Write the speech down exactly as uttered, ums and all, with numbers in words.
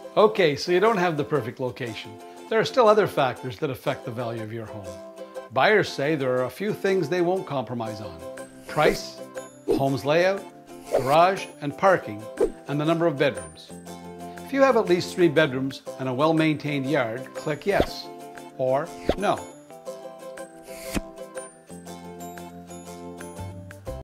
Okay, so you don't have the perfect location. There are still other factors that affect the value of your home. Buyers say there are a few things they won't compromise on: price, home's layout, garage and parking, and the number of bedrooms. If you have at least three bedrooms and a well-maintained yard, click yes or no.